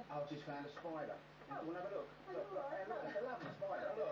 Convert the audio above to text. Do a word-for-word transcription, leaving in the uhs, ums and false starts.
I've just found a spider. You want to have a look? Look, look, hey, look, it's a lovely spider. Look.